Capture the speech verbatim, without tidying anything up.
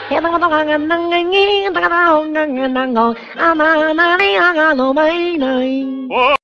へたことががなんがに、たかたほんががなんご、あまなりあがのまいない。